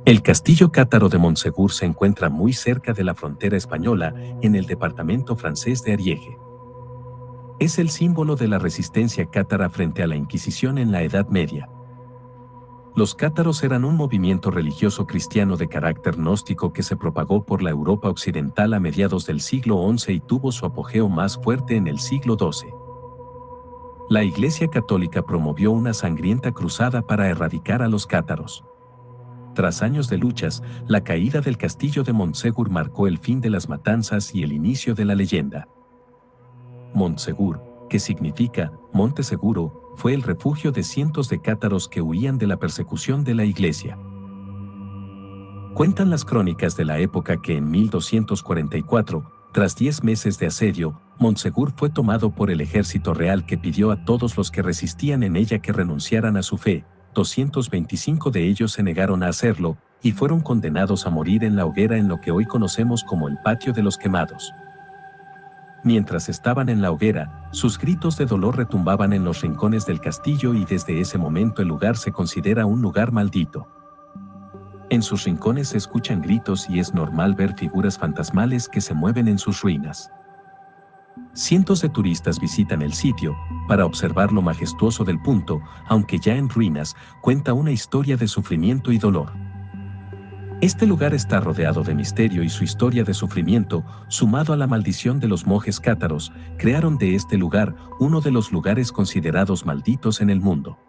El castillo cátaro de Montsegur se encuentra muy cerca de la frontera española, en el departamento francés de Ariège. Es el símbolo de la resistencia cátara frente a la Inquisición en la Edad Media. Los cátaros eran un movimiento religioso cristiano de carácter gnóstico que se propagó por la Europa occidental a mediados del siglo XI y tuvo su apogeo más fuerte en el siglo XII. La Iglesia Católica promovió una sangrienta cruzada para erradicar a los cátaros. Tras años de luchas, la caída del castillo de Montsegur marcó el fin de las matanzas y el inicio de la leyenda. Montsegur, que significa Monte Seguro, fue el refugio de cientos de cátaros que huían de la persecución de la Iglesia. Cuentan las crónicas de la época que en 1244, tras 10 meses de asedio, Montsegur fue tomado por el ejército real que pidió a todos los que resistían en ella que renunciaran a su fe. 225 de ellos se negaron a hacerlo, y fueron condenados a morir en la hoguera en lo que hoy conocemos como el Patio de los Quemados. Mientras estaban en la hoguera, sus gritos de dolor retumbaban en los rincones del castillo y desde ese momento el lugar se considera un lugar maldito. En sus rincones se escuchan gritos y es normal ver figuras fantasmales que se mueven en sus ruinas. Cientos de turistas visitan el sitio para observar lo majestuoso del punto, aunque ya en ruinas, cuenta una historia de sufrimiento y dolor. Este lugar está rodeado de misterio y su historia de sufrimiento, sumado a la maldición de los monjes cátaros, crearon de este lugar uno de los lugares considerados malditos en el mundo.